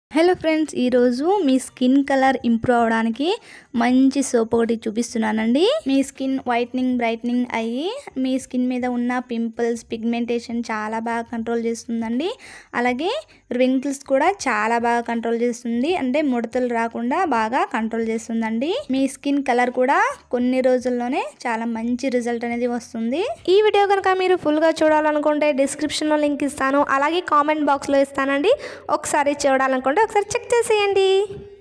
Hello friends, ఈరోజు మీ skin colour improve అవడానికి మంచి సోప్ ఒకటి చూపిస్తున్నానండి. మీ స్కిన్ వైట్నింగ్ బ్రైట్నింగ్ అయ్యి మీ స్కిన్ మీద ఉన్న పింపుల్స్ పిగ్మెంటేషన్ చాలా బాగా కంట్రోల్ చేస్తుందండి. అలాగే రింకిల్స్ కూడా చాలా బాగా కంట్రోల్ చేస్తుంది, అంటే ముడతలు రాకుండా బాగా కంట్రోల్ చేస్తుందండి. మీ స్కిన్ కలర్ కూడా కొన్ని రోజుల్లోనే చాలా మంచి రిజల్ట్ అనేది వస్తుంది. ఈ వీడియో కనుక మీరు ఫుల్గా చూడాలనుకుంటే డిస్క్రిప్షన్లో లింక్ ఇస్తాను, అలాగే కామెంట్ బాక్స్లో ఇస్తానండి. ఒకసారి చూడాలనుకుంటే ఒకసారి చెక్ చేసేయండి.